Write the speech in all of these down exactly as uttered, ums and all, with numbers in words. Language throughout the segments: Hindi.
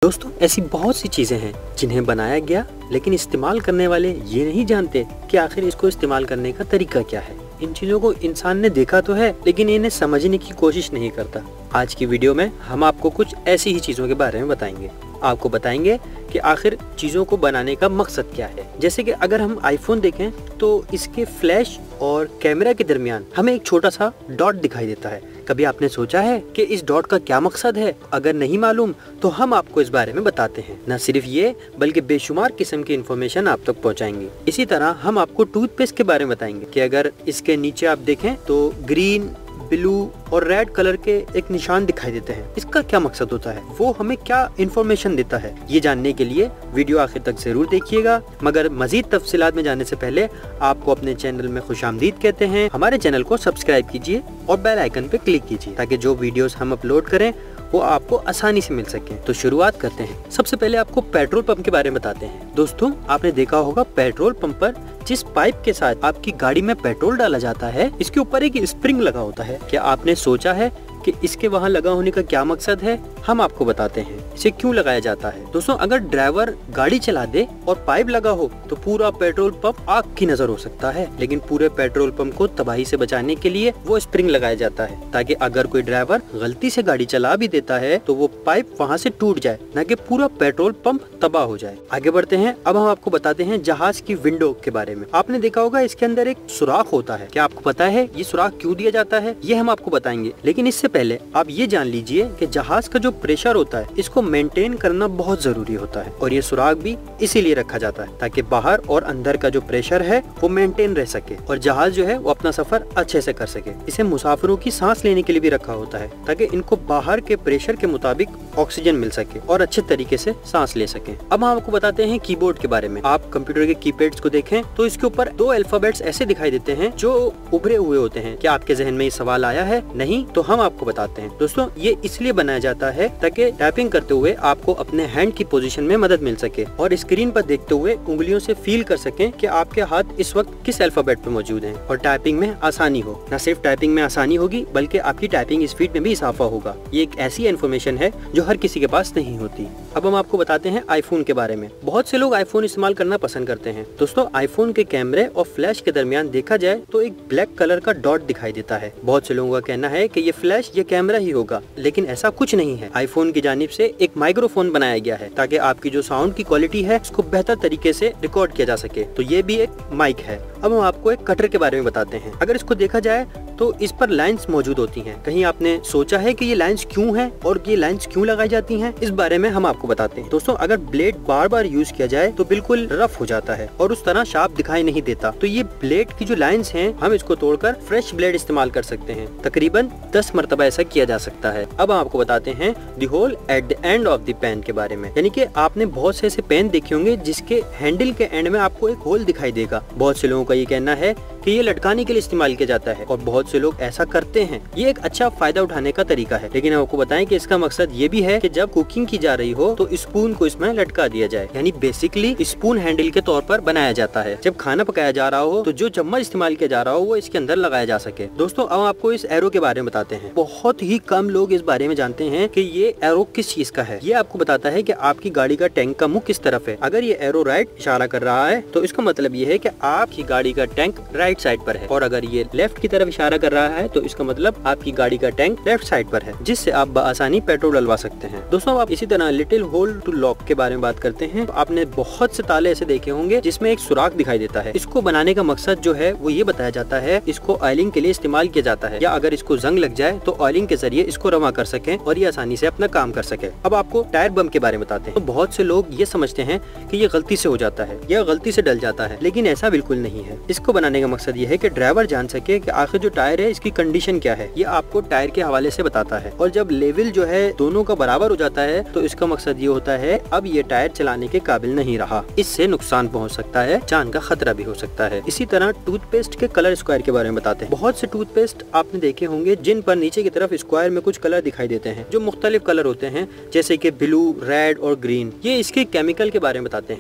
दोस्तों ऐसी बहुत सी चीजें हैं जिन्हें बनाया गया लेकिन इस्तेमाल करने वाले ये नहीं जानते कि आखिर इसको इस्तेमाल करने का तरीका क्या है। इन चीजों को इंसान ने देखा तो है लेकिन इन्हें समझने की कोशिश नहीं करता। आज की वीडियो में हम आपको कुछ ऐसी ही चीजों के बारे में बताएंगे। आपको बताएंगे कि आखिर चीजों को बनाने का मकसद क्या है। जैसे कि अगर हम आईफोन देखें तो इसके फ्लैश और कैमरा के दरमियान हमें एक छोटा सा डॉट दिखाई देता है। कभी आपने सोचा है कि इस डॉट का क्या मकसद है? अगर नहीं मालूम तो हम आपको इस बारे में बताते हैं। न सिर्फ ये बल्कि बेशुमार किस्म की इन्फॉर्मेशन आप तक पहुंचाएंगे। इसी तरह हम आपको टूथपेस्ट के बारे में बताएंगे कि अगर इसके नीचे आप देखें तो ग्रीन, ब्लू और रेड कलर के एक निशान दिखाई देते हैं। इसका क्या मकसद होता है, वो हमें क्या इन्फॉर्मेशन देता है, ये जानने के लिए वीडियो आखिर तक जरूर देखिएगा। मगर मजीद तफसीलात में जाने से पहले आपको अपने चैनल में खुशामदीद कहते हैं। हमारे चैनल को सब्सक्राइब कीजिए और बेल आइकन पे क्लिक कीजिए ताकि जो वीडियोस हम अपलोड करें वो आपको आसानी से मिल सके। तो शुरुआत करते हैं। सबसे पहले आपको पेट्रोल पंप के बारे में बताते हैं। दोस्तों आपने देखा होगा पेट्रोल पंप पर जिस पाइप के साथ आपकी गाड़ी में पेट्रोल डाला जाता है इसके ऊपर एक स्प्रिंग लगा होता है। क्या आपने सोचा है कि इसके वहाँ लगा होने का क्या मकसद है? हम आपको बताते हैं इसे क्यों लगाया जाता है। दोस्तों अगर ड्राइवर गाड़ी चला दे और पाइप लगा हो तो पूरा पेट्रोल पंप आग की नजर हो सकता है, लेकिन पूरे पेट्रोल पंप को तबाही से बचाने के लिए वो स्प्रिंग लगाया जाता है ताकि अगर कोई ड्राइवर गलती से गाड़ी चला भी देता है तो वो पाइप वहाँ से टूट जाए, न कि पूरा पेट्रोल पंप तबाह हो जाए। आगे बढ़ते हैं। अब हम आपको बताते हैं जहाज की विंडो के बारे में। आपने देखा होगा इसके अंदर एक सुराख होता है। क्या आपको पता है ये सुराख क्यों दिया जाता है? ये हम आपको बताएंगे, लेकिन इससे पहले आप ये जान लीजिए कि जहाज का जो प्रेशर होता है इसको मेंटेन करना बहुत जरूरी होता है और ये सुराख भी इसीलिए रखा जाता है ताकि बाहर और अंदर का जो प्रेशर है वो मेंटेन रह सके और जहाज जो है वो अपना सफर अच्छे से कर सके। इसे मुसाफिरों की सांस लेने के लिए भी रखा होता है ताकि इनको बाहर के प्रेशर के मुताबिक ऑक्सीजन मिल सके और अच्छे तरीके से सांस ले सके। अब हम आपको बताते हैं कीबोर्ड के बारे में। आप कंप्यूटर के कीपैड्स को देखें तो इसके ऊपर दो अल्फाबेट्स ऐसे दिखाई देते हैं जो उभरे हुए होते हैं। क्या आपके जहन में ये सवाल आया है? नहीं तो हम आपको बताते हैं। दोस्तों ये इसलिए बनाया जाता है ताकि टाइपिंग करते हुए आपको अपने हैंड की पोजीशन में मदद मिल सके और स्क्रीन पर देखते हुए उंगलियों से फील कर सकें कि आपके हाथ इस वक्त किस अल्फाबेट पे मौजूद हैं और टाइपिंग में आसानी हो। न सिर्फ टाइपिंग में आसानी होगी बल्कि आपकी टाइपिंग स्पीड में भी इजाफा होगा। ये एक ऐसी इन्फॉर्मेशन है जो हर किसी के पास नहीं होती। अब हम आपको बताते हैं आईफोन के बारे में। बहुत से लोग आईफोन इस्तेमाल करना पसंद करते हैं। दोस्तों आईफोन के कैमरे और फ्लैश के दरमियान देखा जाए तो एक ब्लैक कलर का डॉट दिखाई देता है। बहुत से लोगों का कहना है कि ये फ्लैश ये कैमरा ही होगा, लेकिन ऐसा कुछ नहीं है। आईफोन की जानिब से एक माइक्रोफोन बनाया गया है ताकि आपकी जो साउंड की क्वालिटी है उसको बेहतर तरीके से रिकॉर्ड किया जा सके। तो ये भी एक माइक है। अब हम आपको एक कटर के बारे में बताते हैं। अगर इसको देखा जाए तो इस पर लाइंस मौजूद होती हैं। कहीं आपने सोचा है कि ये लाइंस क्यों हैं और ये लाइंस क्यों लगाई जाती हैं? इस बारे में हम आपको बताते हैं। दोस्तों अगर ब्लेड बार बार यूज किया जाए तो बिल्कुल रफ हो जाता है और उस तरह शार्प दिखाई नहीं देता। तो ये ब्लेड की जो लाइंस हैं हम इसको तोड़कर फ्रेश ब्लेड इस्तेमाल कर सकते हैं। तकरीबन दस मरतबा ऐसा किया जा सकता है। अब हम आपको बताते हैं the hole at the end of the pen के बारे में। यानी कि आपने बहुत से ऐसे पेन देखे होंगे जिसके हैंडल के एंड में आपको एक होल दिखाई देगा। बहुत से लोगों का ये कहना है कि ये लटकाने के लिए इस्तेमाल किया जाता है और बहुत से लोग ऐसा करते हैं। ये एक अच्छा फायदा उठाने का तरीका है, लेकिन आपको बताएं कि इसका मकसद ये भी है कि जब कुकिंग की जा रही हो तो स्पून को इसमें लटका दिया जाए। यानी बेसिकली स्पून हैंडल के तौर पर बनाया जाता है। जब खाना पकाया जा रहा हो तो जो चम्मच इस्तेमाल किया जा रहा हो वो इसके अंदर लगाया जा सके। दोस्तों अब आपको इस एरो के बारे में बताते हैं। बहुत ही कम लोग इस बारे में जानते हैं कि ये एरो किस चीज का है। ये आपको बताता है कि आपकी गाड़ी का टैंक का मुंह किस तरफ है। अगर ये एरो राइट इशारा कर रहा है तो इसका मतलब ये है कि आपकी गाड़ी का टैंक राइट साइड पर है और अगर ये लेफ्ट की तरफ इशारा कर रहा है तो इसका मतलब आपकी गाड़ी का टैंक लेफ्ट साइड पर है, जिससे आप बआसानी पेट्रोल डलवा सकते हैं। दोस्तों आप इसी तरह लिटिल होल टू लॉक के बारे में बात करते हैं। आपने बहुत से ताले ऐसे देखे होंगे जिसमें एक सुराख दिखाई देता है। इसको बनाने का मकसद जो है वो ये बताया जाता है इसको ऑयलिंग के लिए इस्तेमाल किया जाता है, या अगर इसको जंग लग जाए तो ऑयलिंग के जरिए इसको रवा कर सके और ये आसानी से अपना काम कर सके। अब आपको टायर बम के बारे में बताते हैं। तो बहुत से लोग ये समझते हैं कि ये गलती से हो जाता है या गलती से डल जाता है, लेकिन ऐसा बिल्कुल नहीं है। इसको बनाने का मकसद ये है कि ड्राइवर जान सके कि आखिर जो टायर है इसकी कंडीशन क्या है। ये आपको टायर के हवाले से बताता है और जब लेवल जो है दोनों का बराबर हो जाता है तो इसका मकसद ये होता है अब ये टायर चलाने के काबिल नहीं रहा, इससे नुकसान पहुंच सकता है, जान का खतरा भी हो सकता है। इसी तरह टूथपेस्ट के कलर स्क्वायर के बारे में बताते हैं। बहुत से टूथपेस्ट आपने देखे होंगे जिन पर नीचे की तरफ स्क्वायर में कुछ कलर दिखाई देते हैं जो मुख्तलिफ कलर होते हैं, जैसे कि ब्लू, रेड और ग्रीन। ये इसके केमिकल के बारे में बताते हैं।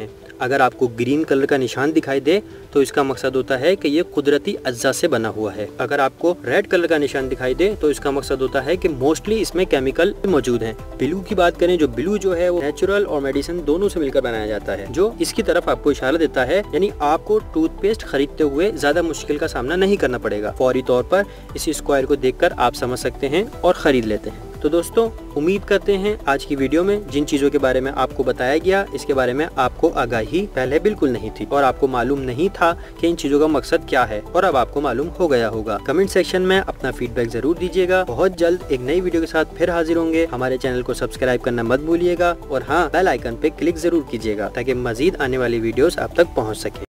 अगर आपको ग्रीन कलर का निशान दिखाई दे तो इसका मकसद होता है कि ये कुदरती अज्जा से बना हुआ है। अगर आपको रेड कलर का निशान दिखाई दे तो इसका मकसद होता है कि मोस्टली इसमें केमिकल मौजूद हैं। ब्लू की बात करें, जो ब्लू जो है वो नेचुरल और मेडिसिन दोनों से मिलकर बनाया जाता है, जो इसकी तरफ आपको इशारा देता है, यानी आपको टूथपेस्ट खरीदते हुए ज्यादा मुश्किल का सामना नहीं करना पड़ेगा। फौरी तौर पर इस स्क्वायर को देखकर आप समझ सकते हैं और खरीद लेते हैं। तो दोस्तों, उम्मीद करते हैं आज की वीडियो में जिन चीजों के बारे में आपको बताया गया, इसके बारे में आपको आगाही पहले बिल्कुल नहीं थी और आपको मालूम नहीं था कि इन चीजों का मकसद क्या है, और अब आपको मालूम हो गया होगा। कमेंट सेक्शन में अपना फीडबैक जरूर दीजिएगा। बहुत जल्द एक नई वीडियो के साथ फिर हाजिर होंगे। हमारे चैनल को सब्सक्राइब करना मत भूलिएगा और हाँ, बेल आइकन पे क्लिक जरूर कीजिएगा ताकि मजीद आने वाली वीडियोस आप तक पहुँच सके।